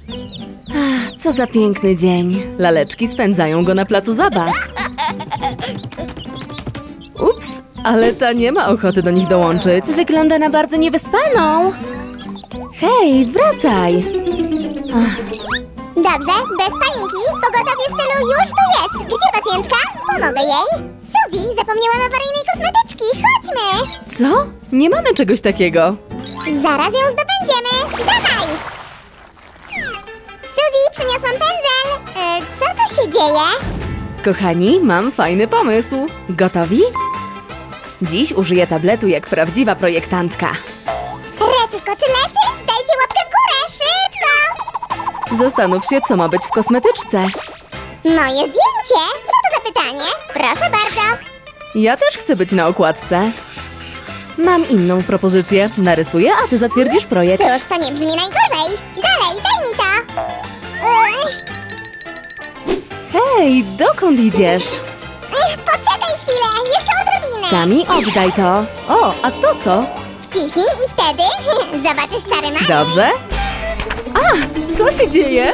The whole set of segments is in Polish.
Co za piękny dzień. Laleczki spędzają go na placu zabaw. Ups, ale ta nie ma ochoty do nich dołączyć. Wygląda na bardzo niewyspaną. Hej, wracaj. Dobrze, bez paniki. Pogotowie stylu już tu jest. Gdzie pacjentka? Pomogę jej. Suzy, zapomniałam awaryjnej kosmetyczki. Chodźmy. Co? Nie mamy czegoś takiego. Zaraz ją zdobędziemy. Dawaj! Suzy, przyniosłam pędzel. Co tu się dzieje? Kochani, mam fajny pomysł. Gotowi? Dziś użyję tabletu jak prawdziwa projektantka. Rety kotylety? Dajcie łapkę w górę, szybko! Zastanów się, co ma być w kosmetyczce. Moje zdjęcie? Co to za pytanie? Proszę bardzo. Ja też chcę być na okładce. Mam inną propozycję. Narysuję, a ty zatwierdzisz projekt. Cóż, to nie brzmi najgorzej. Dalej, daj mi to. Hej, dokąd idziesz? Poczekaj chwilę, jeszcze odrobinę. Sami oddaj to. O, a to co? Wciśnij i wtedy zobaczysz czary magii. Dobrze. Co się dzieje?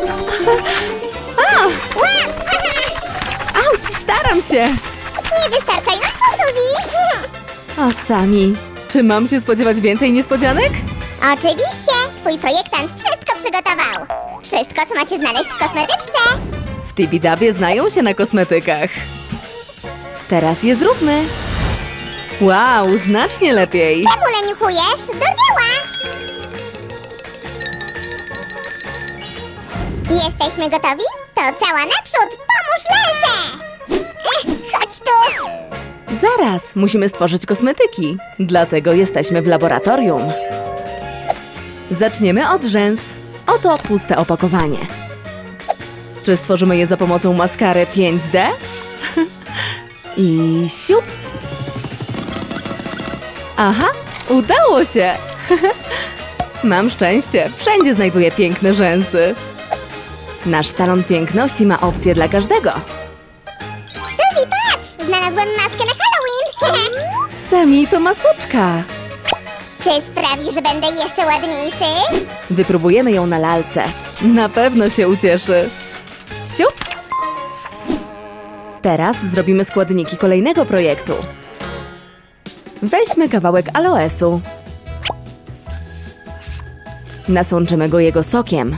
Łap! Auć, staram się. Niewystarczająco, Suzy. O, Sami, czy mam się spodziewać więcej niespodzianek? Oczywiście, twój projektant wszystko przygotował. Wszystko, co ma się znaleźć w kosmetyczce. W Tibidabie znają się na kosmetykach. Teraz je zróbmy. Wow, znacznie lepiej. Czemu leniuchujesz? Do dzieła! Jesteśmy gotowi? To cała naprzód! Pomóż lalce! Chodź tu! Zaraz, musimy stworzyć kosmetyki. Dlatego jesteśmy w laboratorium. Zaczniemy od rzęs. Oto puste opakowanie. Czy stworzymy je za pomocą maskary 5D? I siup! Aha, udało się! Mam szczęście, wszędzie znajduję piękne rzęsy. Nasz salon piękności ma opcję dla każdego. Suzy, patrz! Znalazłem maskę na Halloween! Sami, to maseczka. Czy sprawi, że będę jeszcze ładniejszy? Wypróbujemy ją na lalce. Na pewno się ucieszy. Siup! Teraz zrobimy składniki kolejnego projektu. Weźmy kawałek aloesu. Nasączymy go jego sokiem.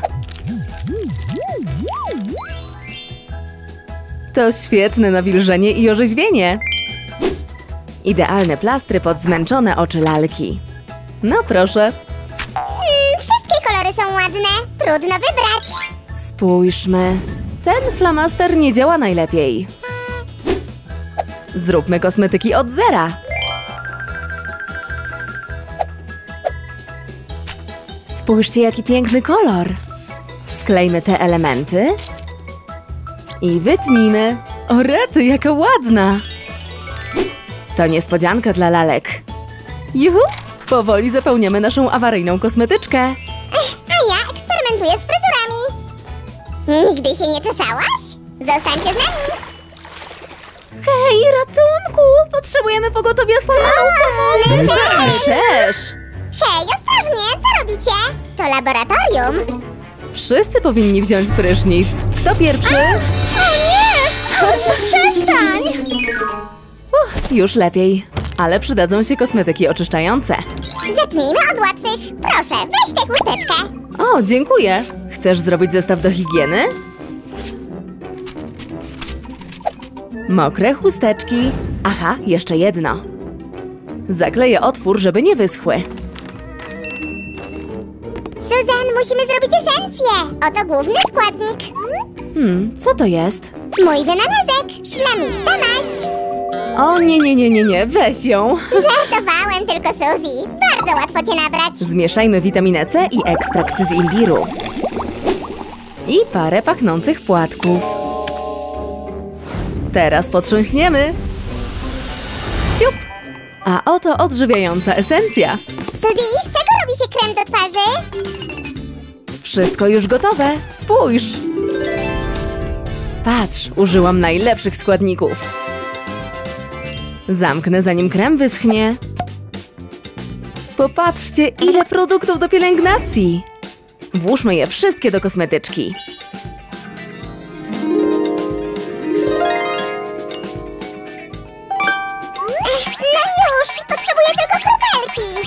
To świetne nawilżenie i orzeźwienie. Idealne plastry pod zmęczone oczy lalki. No proszę. Wszystkie kolory są ładne. Trudno wybrać. Spójrzmy. Ten flamaster nie działa najlepiej. Zróbmy kosmetyki od zera. Spójrzcie, jaki piękny kolor. Sklejmy te elementy. I wytnijmy. O rety, jaka ładna. To niespodzianka dla lalek. Juhu! Powoli zapełniamy naszą awaryjną kosmetyczkę. A ja eksperymentuję z fryzurami. Nigdy się nie czesałaś? Zostańcie z nami. Hej, ratunku! Potrzebujemy pogotowia z My też! Hej, ostrożnie, co robicie? To laboratorium. Wszyscy powinni wziąć prysznic. Kto pierwszy? O nie! Przestań! Już lepiej. Ale przydadzą się kosmetyki oczyszczające. Zacznijmy od łatwych. Proszę, weź tę chusteczkę. O, dziękuję. Chcesz zrobić zestaw do higieny? Mokre chusteczki. Aha, jeszcze jedno. Zakleję otwór, żeby nie wyschły. Susan, musimy zrobić esencję. Oto główny składnik. Co to jest? Mój wynalazek. Szlamista maść. O, nie, weź ją. Żartowałem tylko, Suzy. Bardzo łatwo cię nabrać. Zmieszajmy witaminę C i ekstrakt z imbiru. I parę pachnących płatków. Teraz potrząśniemy. Siup! A oto odżywiająca esencja. Suzy, z czego robi się krem do twarzy? Wszystko już gotowe. Spójrz. Patrz, użyłam najlepszych składników. Zamknę, zanim krem wyschnie. Popatrzcie, ile produktów do pielęgnacji. Włóżmy je wszystkie do kosmetyczki. No już! Potrzebuję tylko kropelki!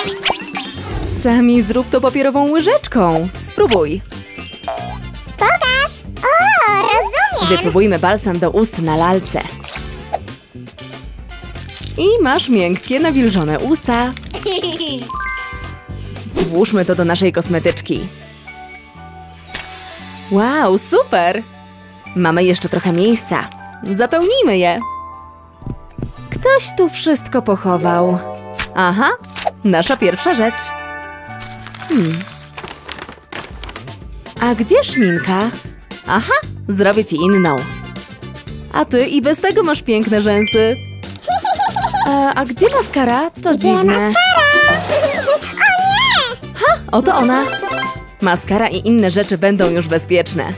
Sami zrób to papierową łyżeczką. Spróbuj. Pokaż! O, rozumiem! Wypróbujmy balsam do ust na lalce. I masz miękkie, nawilżone usta. Włóżmy to do naszej kosmetyczki. Wow, super! Mamy jeszcze trochę miejsca. Zapełnijmy je. Ktoś tu wszystko pochował. Aha, nasza pierwsza rzecz. A gdzie szminka? Aha, zrobię ci inną. A ty i bez tego masz piękne rzęsy. A gdzie maskara? To dziwne. O nie! Ha, oto ona. Maskara i inne rzeczy będą już bezpieczne.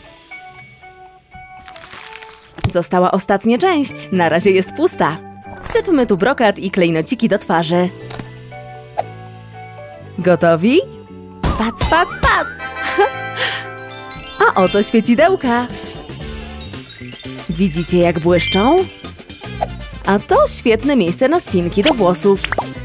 Została ostatnia część. Na razie jest pusta. Wsypmy tu brokat i klejnociki do twarzy. Gotowi? Pac, pac, pac! A oto świecidełka. Widzicie, jak błyszczą? A to świetne miejsce na spinki do włosów.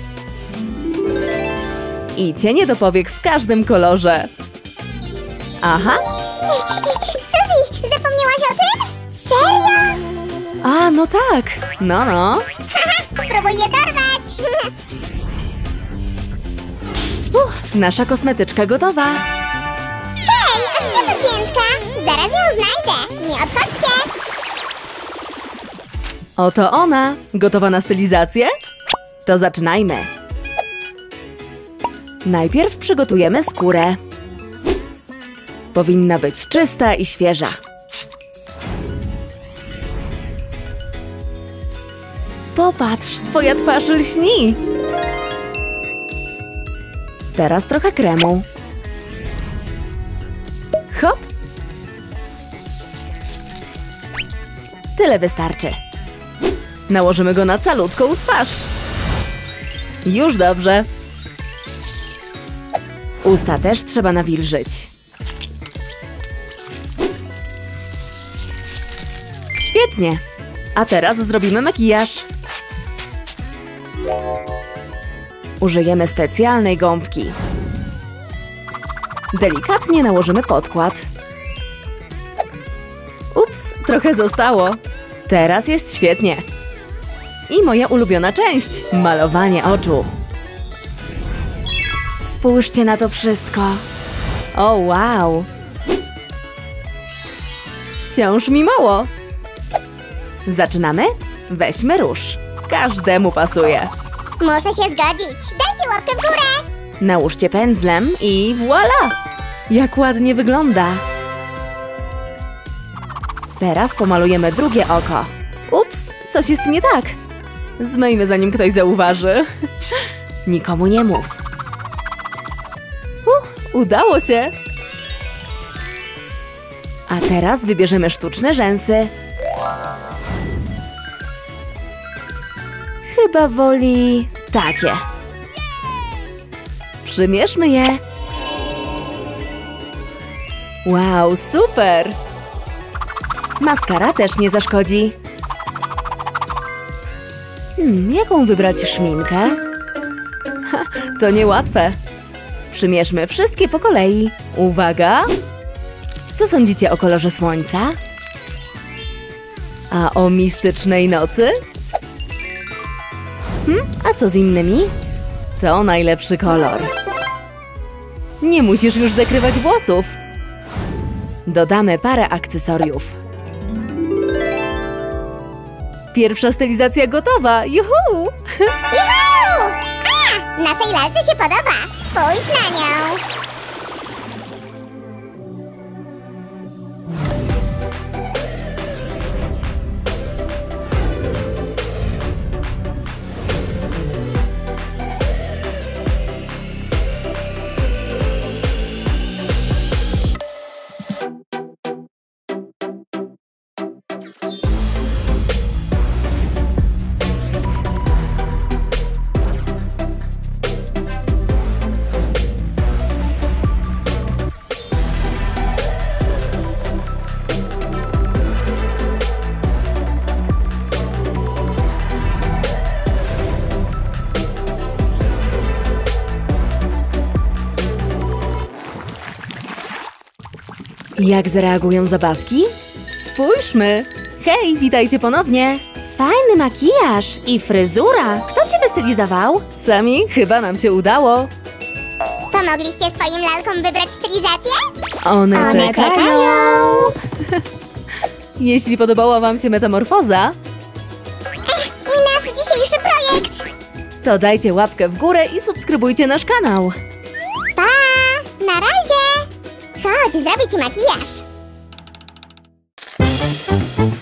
I cienie do powiek w każdym kolorze. Aha! Suzy, zapomniałaś o tym? Serio? A, no tak. No. Spróbuj je dorwać! Nasza kosmetyczka gotowa. Hej, a gdzie pacjentka? Zaraz ją znajdę! Nie odchodźcie! Oto ona. Gotowa na stylizację? To zaczynajmy. Najpierw przygotujemy skórę. Powinna być czysta i świeża. Popatrz, twoja twarz lśni. Teraz trochę kremu. Hop. Tyle wystarczy. Nałożymy go na calutką twarz. Już dobrze. Usta też trzeba nawilżyć. Świetnie. A teraz zrobimy makijaż. Użyjemy specjalnej gąbki. Delikatnie nałożymy podkład. Ups, trochę zostało. Teraz jest świetnie. I moja ulubiona część – malowanie oczu. Spójrzcie na to wszystko. O, wow. Wciąż mi mało. Zaczynamy? Weźmy róż. Każdemu pasuje. Muszę się zgodzić. Dajcie łapkę w górę! Nałóżcie pędzlem i voilà! Jak ładnie wygląda. Teraz pomalujemy drugie oko. Ups, coś jest nie tak. Zmyjmy, zanim ktoś zauważy. Nikomu nie mów. Udało się. A teraz wybierzemy sztuczne rzęsy. Chyba woli takie. Przymierzmy je. Wow, super! Maskara też nie zaszkodzi. Jaką wybrać szminkę? Ha, to niełatwe. Przymierzmy wszystkie po kolei. Uwaga! Co sądzicie o kolorze słońca? A o mistycznej nocy? A co z innymi? To najlepszy kolor. Nie musisz już zakrywać włosów. Dodamy parę akcesoriów. Pierwsza stylizacja gotowa! Juhu! Juhu! A! Naszej lalce się podoba! Spójrz na nią! Jak zareagują zabawki? Spójrzmy! Hej, witajcie ponownie! Fajny makijaż i fryzura! Kto cię wystylizował? Sami? Chyba nam się udało! Pomogliście swoim lalkom wybrać stylizację? One czekają! Jeśli podobała wam się metamorfoza, I nasz dzisiejszy projekt! to dajcie łapkę w górę i subskrybujcie nasz kanał. Pa! Na razie! Chodź, zrobię ci makijaż!